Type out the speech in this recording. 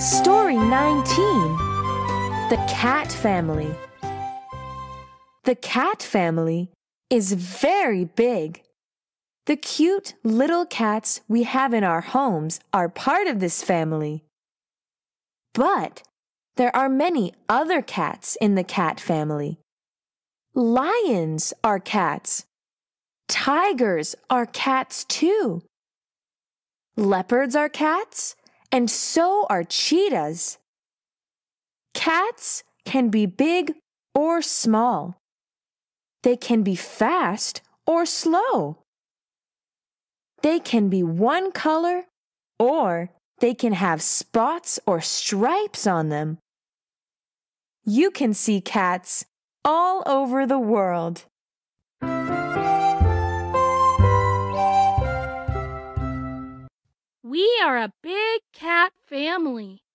Story 19. The Cat Family. The cat family is very big. The cute little cats we have in our homes are part of this family. But there are many other cats in the cat family. Lions are cats. Tigers are cats too. Leopards are cats, and so are cheetahs. Cats can be big or small. They can be fast or slow. They can be one color, or they can have spots or stripes on them. You can see cats all over the world. We are a big cat family.